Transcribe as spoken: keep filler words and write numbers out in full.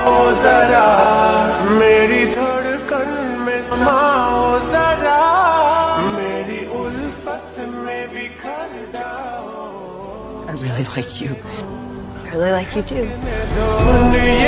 जरा मेरी धड़कन में समाओ जरा मेरी उल्फत में बिखर जाओ. I really like you. I really like you too.